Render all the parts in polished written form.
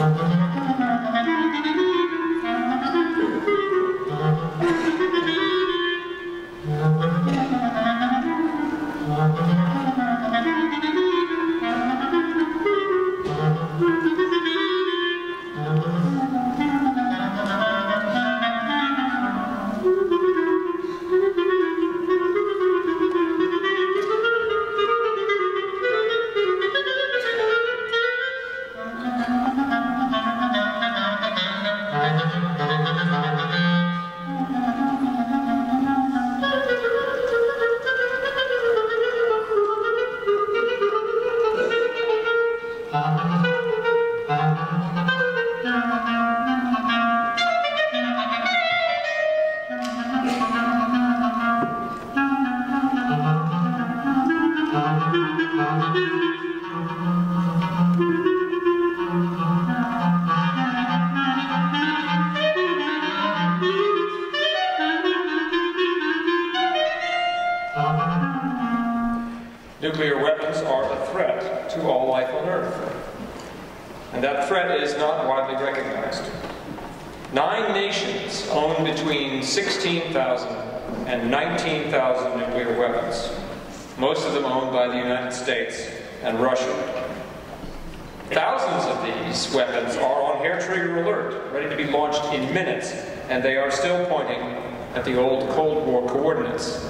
Nuclear weapons are a threat to all life on Earth. And that threat is not widely recognized. 9 nations own between 16,000 and 19,000 nuclear weapons, most of them owned by the United States and Russia. Thousands of these weapons are on hair-trigger alert, ready to be launched in minutes, and they are still pointing at the old Cold War coordinates.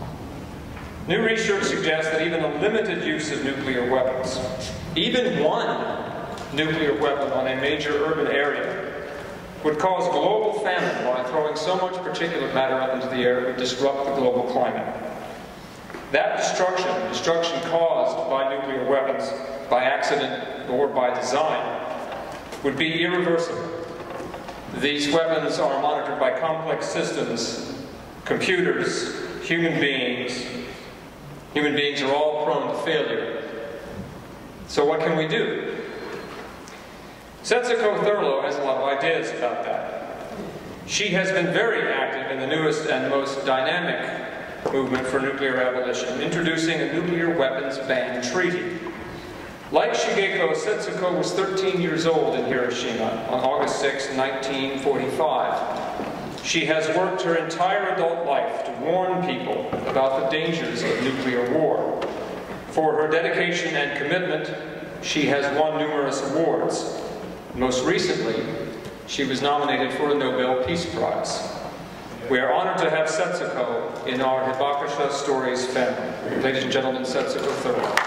New research suggests that even a limited use of nuclear weapons, even one nuclear weapon on a major urban area, would cause global famine by throwing so much particulate matter up into the air it would disrupt the global climate. That destruction caused by nuclear weapons, by accident or by design, would be irreversible. These weapons are monitored by complex systems, computers, human beings. Human beings are all prone to failure. So what can we do? Setsuko Thurlow has a lot of ideas about that. She has been very active in the newest and most dynamic movement for nuclear abolition, introducing a nuclear weapons ban treaty. Like Shigeko, Setsuko was 13 years old in Hiroshima on August 6, 1945. She has worked her entire adult life to warn people about the dangers of nuclear war. For her dedication and commitment, she has won numerous awards. Most recently, she was nominated for a Nobel Peace Prize. We are honored to have Setsuko in our Hibakusha Stories family. Ladies and gentlemen, Setsuko Thurlow.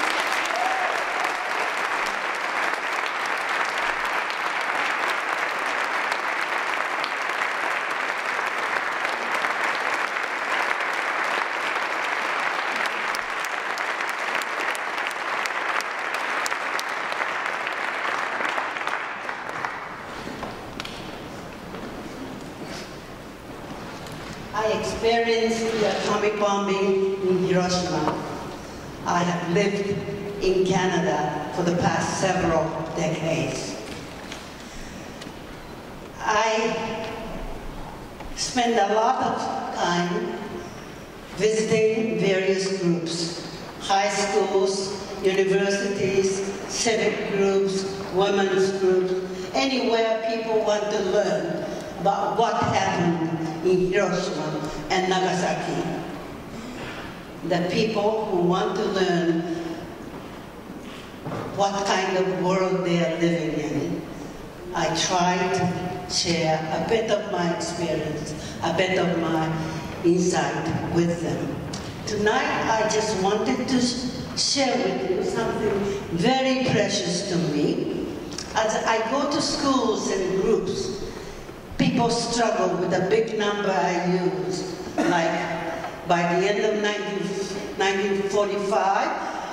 I experienced the atomic bombing in Hiroshima. I have lived in Canada for the past several decades. I spend a lot of time visiting various groups, high schools, universities, civic groups, women's groups, anywhere people want to learn about what happened in Hiroshima and Nagasaki. The people who want to learn what kind of world they are living in, I try to share a bit of my experience, a bit of my insight with them. Tonight, I just wanted to share with you something very precious to me. As I go to schools and groups, people struggle with the big number I use. Like, by the end of 1945,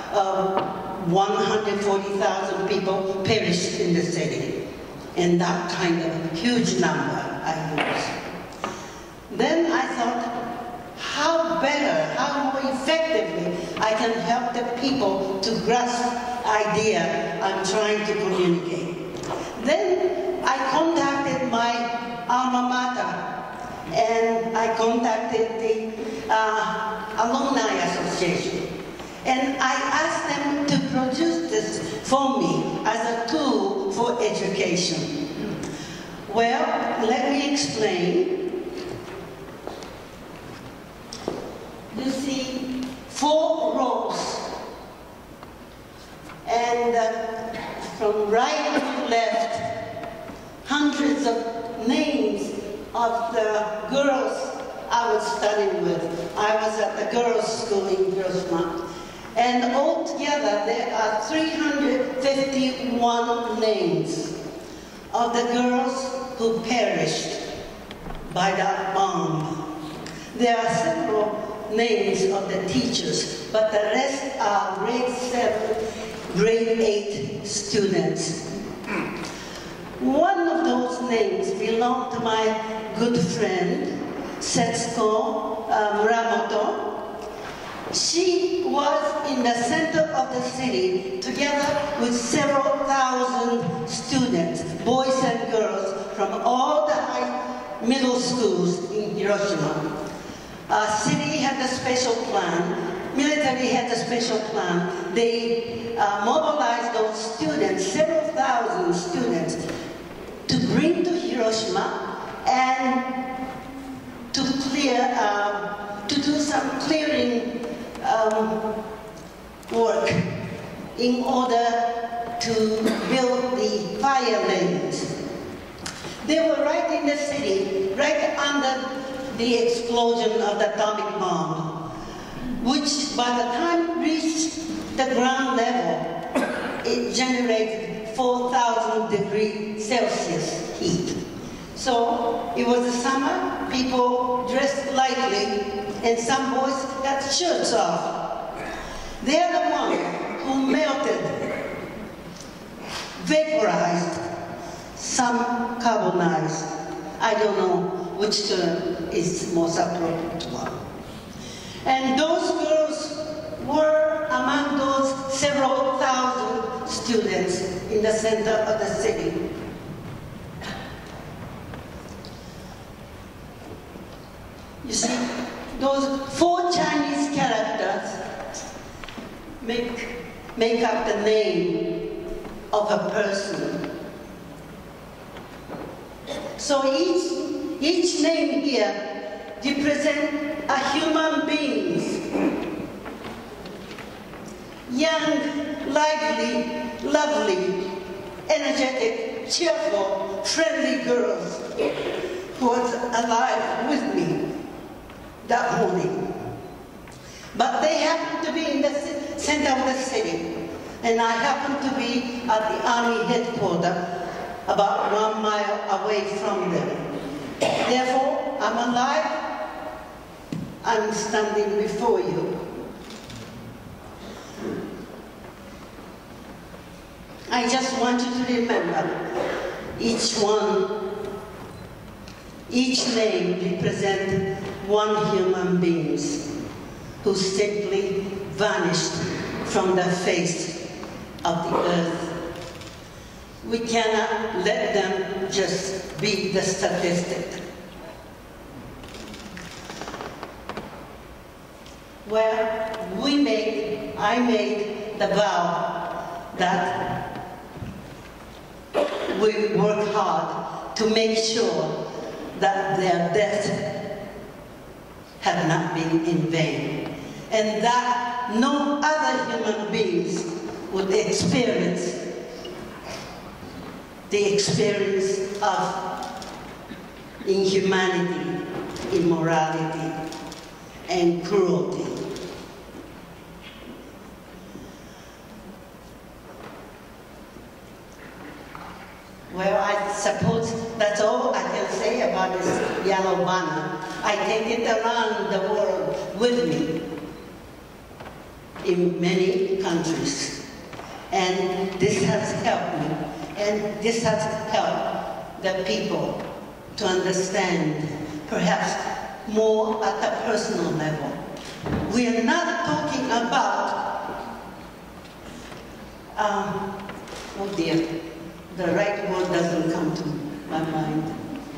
140,000 people perished in the city. And that kind of huge number I use. Then I thought, how better, how more effectively I can help the people to grasp the idea I'm trying to communicate. Then I contacted my alma mater, and I contacted the Alumni Association. And I asked them to produce this for me as a tool for education. Well, let me explain. You see 4 rows, and from right to left, hundreds of names of the girls I was studying with. I was at the girls' school in Hiroshima. And altogether, there are 351 names of the girls who perished by that bomb. There are several names of the teachers, but the rest are grade 7, grade 8 students. One of those names belonged to my good friend, Setsuko Muramoto. She was in the center of the city together with several thousand students, boys and girls from all the middle schools in Hiroshima. City had a special plan, military had a special plan. They mobilized those students, several thousand students, to bring to Hiroshima and to do some clearing work in order to build the fire lanes. They were right in the city, right under the explosion of the atomic bomb, which by the time it reached the ground level, it generated 4,000 degrees Celsius heat. So it was the summer, people dressed lightly, and some boys got shirts off. They're the ones who melted, vaporized, some carbonized. I don't know which term is most appropriate one. And those girls were among those several thousand students in the center of the city. You see, those 4 Chinese characters make up the name of a person. So each name here represents a human being. Young, lively, lovely, energetic, cheerful, friendly girls who was alive with me that morning. But they happened to be in the center of the city, and I happened to be at the army headquarters about 1 mile away from them. Therefore, I'm alive, I'm standing before you. I just want you to remember each name represents one human being who simply vanished from the face of the earth. We cannot let them just be the statistic. Well, I made the vow that we work hard to make sure that their death had not been in vain, and that no other human beings would experience the experience of inhumanity, immorality, and cruelty. Well, I suppose that's all I can say about this yellow banner. I take it around the world with me in many countries. And this has helped me. And this has helped the people to understand, perhaps more at a personal level. We are not talking about, oh dear, the right word doesn't come to my mind.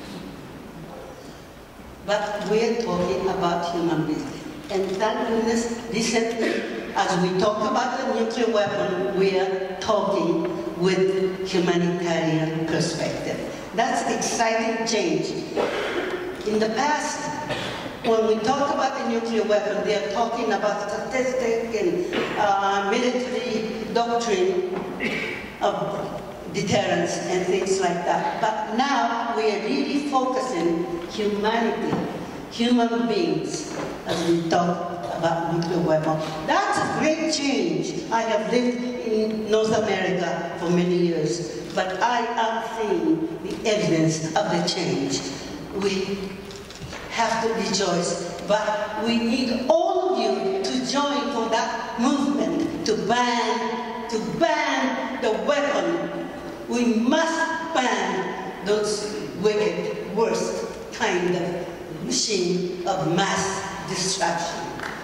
But we're talking about human beings. And thank goodness, recently, as we talk about the nuclear weapon, we are talking with humanitarian perspective. That's exciting change. In the past, when we talk about the nuclear weapon, they are talking about statistic and military doctrine of deterrence and things like that. But now we are really focusing humanity, human beings, as we talk about nuclear weapon. That's a great change. I have lived in North America for many years, but I am seeing the evidence of the change. We have to rejoice, but we need all of you to join for that movement to ban the weapon. We must ban those wicked, worst kind of machine of mass destruction.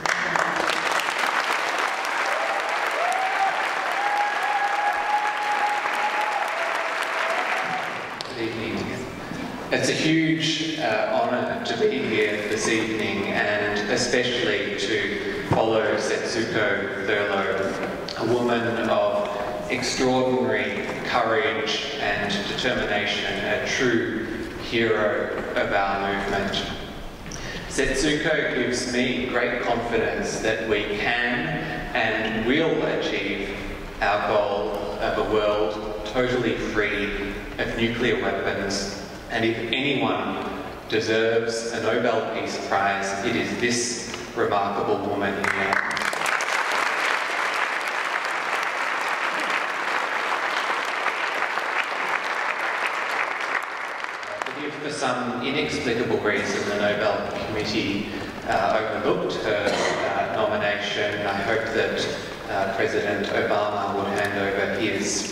It's a huge honor to be here this evening, and especially to follow Setsuko Thurlow, a woman of extraordinary courage and determination, a true hero of our movement. Setsuko gives me great confidence that we can and will achieve our goal of a world totally free of nuclear weapons. And if anyone deserves a Nobel Peace Prize, it is this remarkable woman here. But if for some inexplicable reason the Nobel Committee overlooked her nomination, I hope that President Obama will hand over his.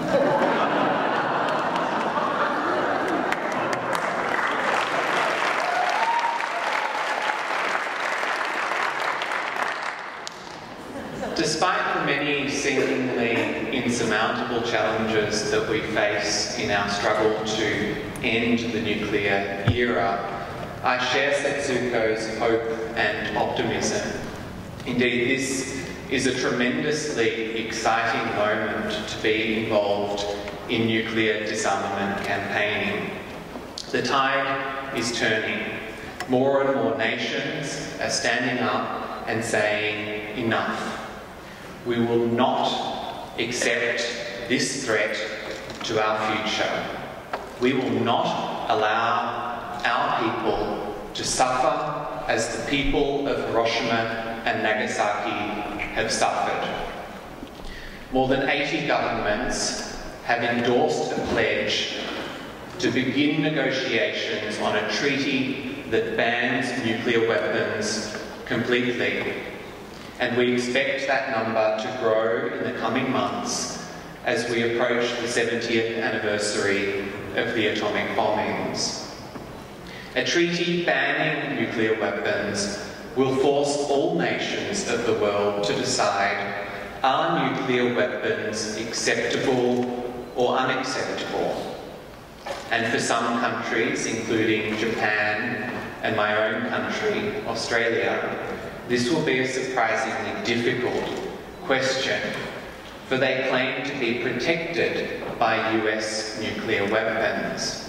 Despite the many seemingly insurmountable challenges that we face in our struggle to end the nuclear era, I share Setsuko's hope and optimism. Indeed, this is a tremendously exciting moment to be involved in nuclear disarmament campaigning. The tide is turning. More and more nations are standing up and saying, enough. We will not accept this threat to our future. We will not allow our people to suffer as the people of Hiroshima and Nagasaki have suffered. More than 80 governments have endorsed a pledge to begin negotiations on a treaty that bans nuclear weapons completely. And we expect that number to grow in the coming months as we approach the 70th anniversary of the atomic bombings. A treaty banning nuclear weapons will force all nations of the world to decide, are nuclear weapons acceptable or unacceptable? And for some countries, including Japan and my own country, Australia, this will be a surprisingly difficult question, for they claim to be protected by US nuclear weapons.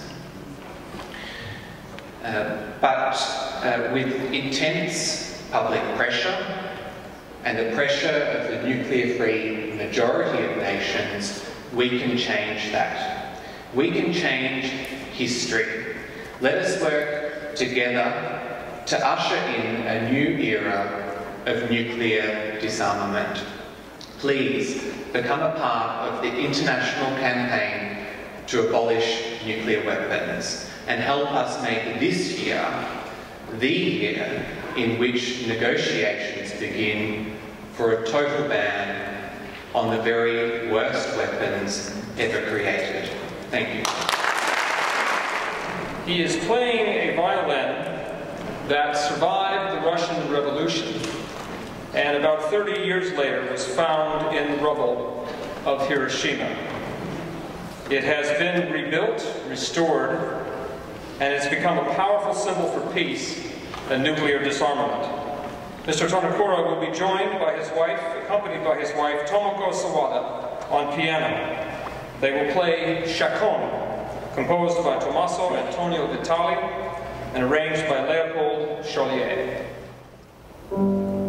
But with intense public pressure and the pressure of the nuclear-free majority of nations, we can change that. We can change history. Let us work together to usher in a new era of nuclear disarmament. Please become a part of the international campaign to abolish nuclear weapons and help us make this year the year in which negotiations begin for a total ban on the very worst weapons ever created. Thank you. He is playing a violin that survived the Russian Revolution and about 30 years later was found in the rubble of Hiroshima. It has been rebuilt, restored, and it's become a powerful symbol for peace and nuclear disarmament. Mr. Tonokura will be joined by his wife, accompanied by his wife, Tomoko Sawada, on piano. They will play Chaconne, composed by Tommaso Antonio Vitali and arranged by Leopold Chollier.